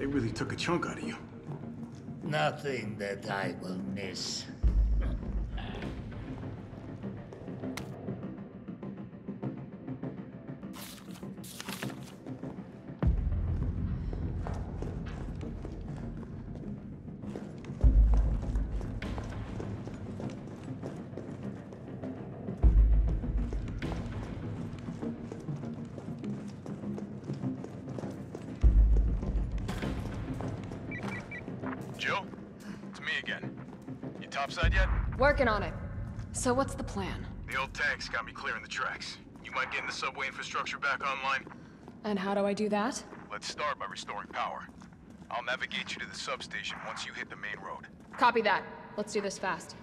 They really took a chunk out of you. Nothing that I will miss. Jill? It's me again. You topside yet? Working on it. So what's the plan? The old tanks got me clearing the tracks. You mind getting the subway infrastructure back online? And how do I do that? Let's start by restoring power. I'll navigate you to the substation once you hit the main road. Copy that. Let's do this fast.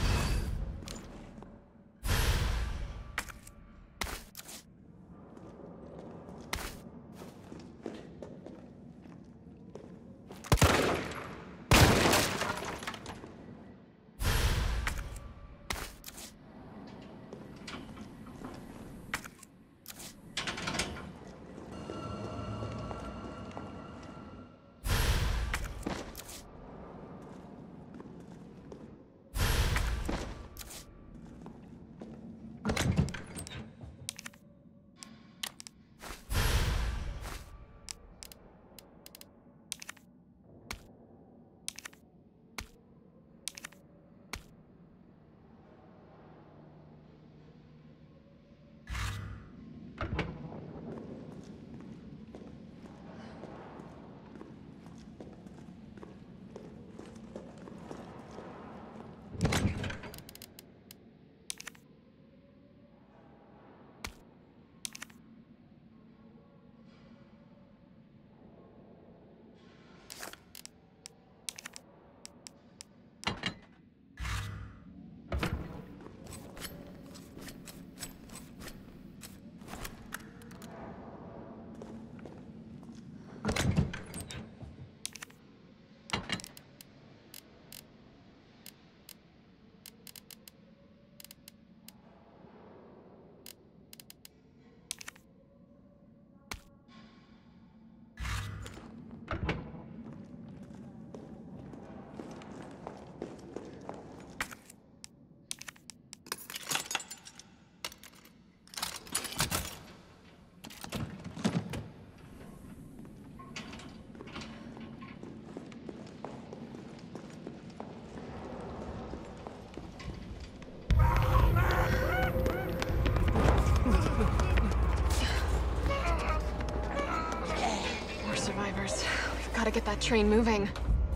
More survivors. We've got to get that train moving.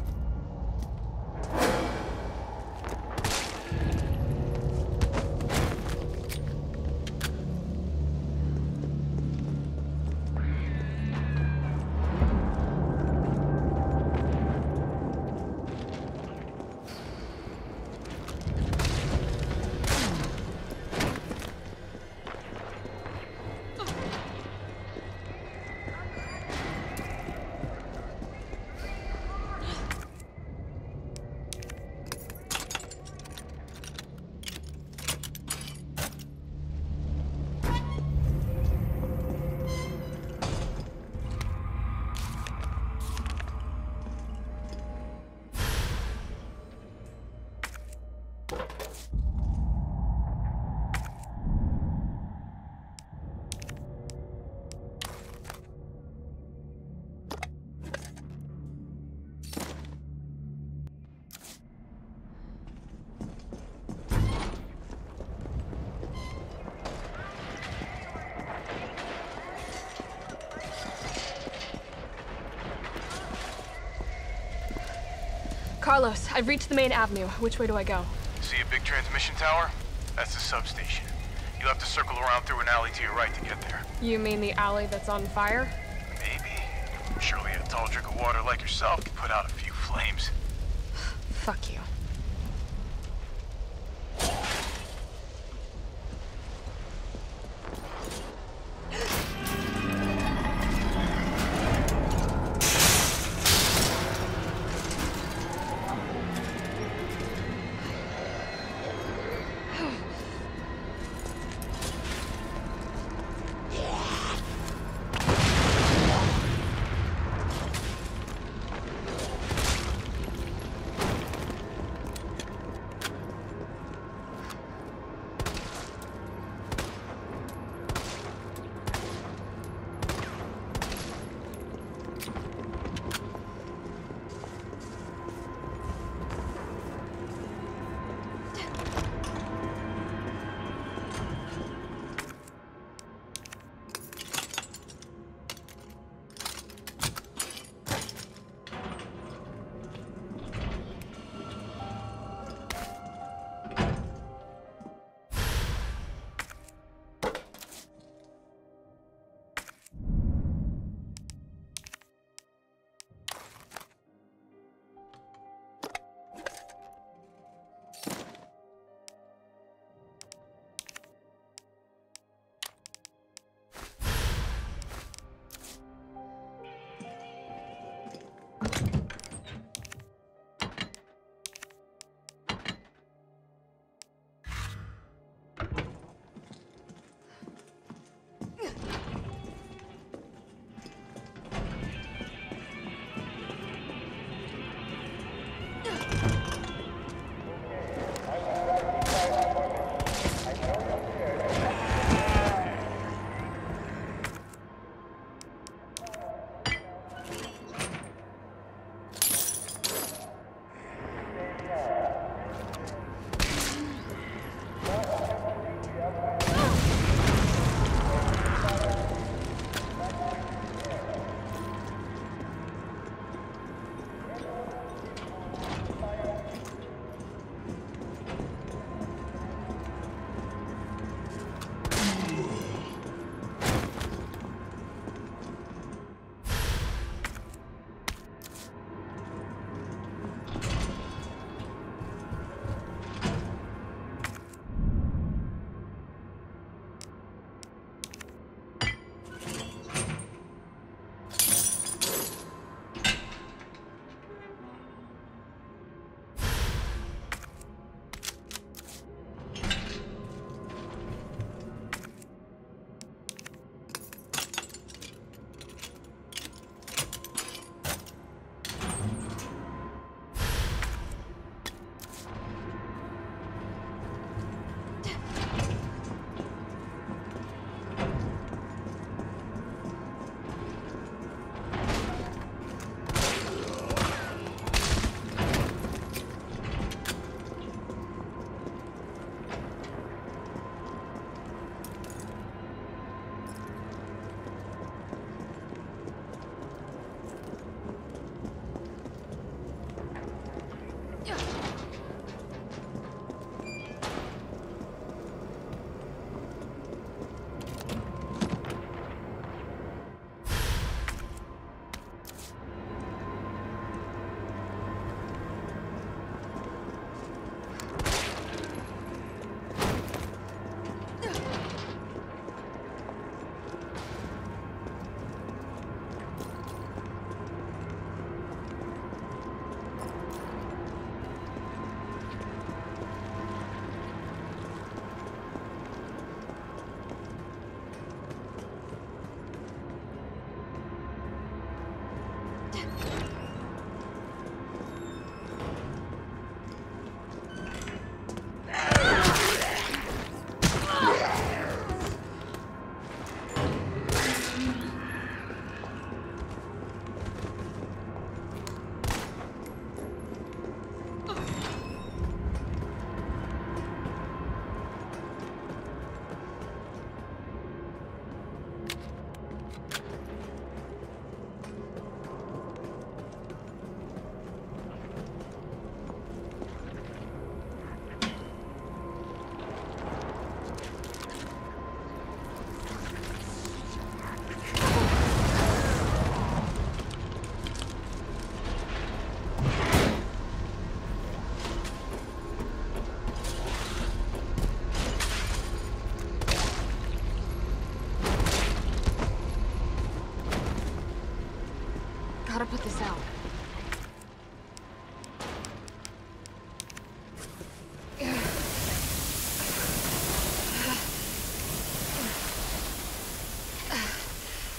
Carlos, I've reached the main avenue. Which way do I go? See a big transmission tower? That's the substation. You'll have to circle around through an alley to your right to get there. You mean the alley that's on fire? Maybe. Surely a tall drink of water like yourself can put out a few flames. Fuck you.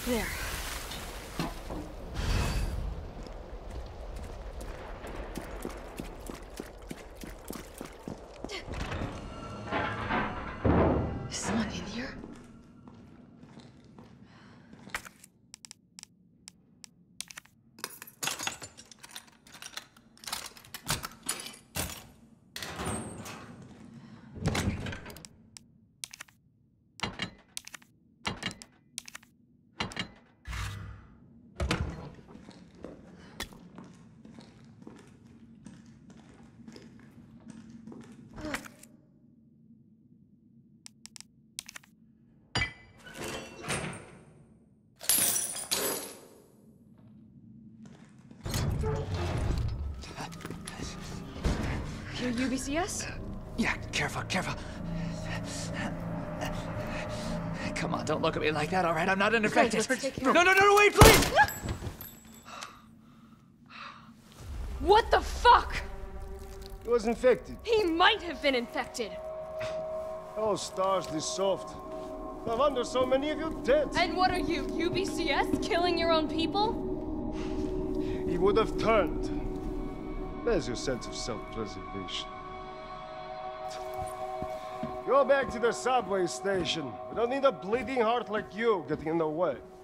There. Is someone in here? You're UBCS? Yeah, careful, careful. Come on, don't look at me like that, all right? I'm not an infected. let's take care No, no, no, wait, please! What the fuck? He was infected. He might have been infected. Oh, stars, this soft. No wonder so many of you dead. And what are you, UBCS? Killing your own people? He would have turned. There's your sense of self-preservation. Go back to the subway station. We don't need a bleeding heart like you getting in the way.